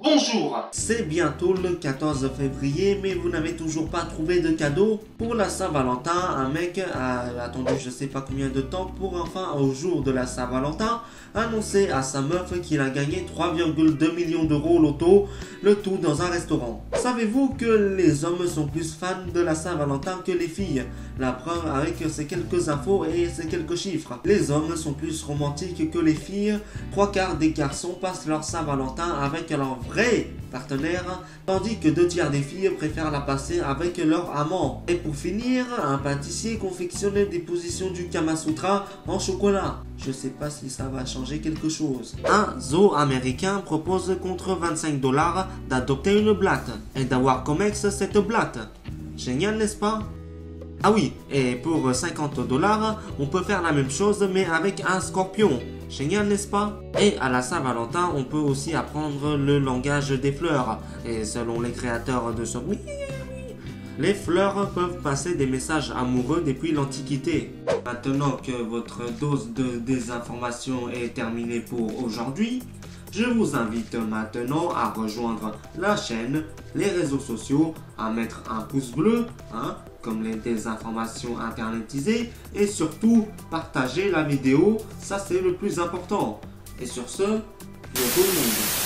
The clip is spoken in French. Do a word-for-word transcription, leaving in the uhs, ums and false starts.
Bonjour. C'est bientôt le quatorze février, mais vous n'avez toujours pas trouvé de cadeau pour la Saint-Valentin. Un mec a attendu je sais pas combien de temps pour enfin, au jour de la Saint-Valentin, annoncer à sa meuf qu'il a gagné trois virgule deux millions d'euros au loto, le tout dans un restaurant. Savez-vous que les hommes sont plus fans de la Saint-Valentin que les filles? La preuve avec ces quelques infos et ces quelques chiffres. Les hommes sont plus romantiques que les filles. Trois quarts des garçons passent leur Saint-Valentin avec leur vrai partenaire, tandis que deux tiers des filles préfèrent la passer avec leur amant. Et pour finir, un pâtissier confectionne des positions du Kama Sutra en chocolat. Je sais pas si ça va changer quelque chose. Un zoo américain propose contre vingt-cinq dollars d'adopter une blatte et d'avoir comme ex cette blatte. Génial, n'est-ce pas? Ah oui, et pour cinquante dollars, on peut faire la même chose mais avec un scorpion. Génial, n'est-ce pas? Et à la Saint-Valentin, on peut aussi apprendre le langage des fleurs. Et selon les créateurs de ce... les fleurs peuvent passer des messages amoureux depuis l'Antiquité. Maintenant que votre dose de désinformation est terminée pour aujourd'hui, je vous invite maintenant à rejoindre la chaîne, les réseaux sociaux, à mettre un pouce bleu, hein, comme les désinformations internetisées, et surtout partager la vidéo, ça c'est le plus important. Et sur ce, pour tout le monde.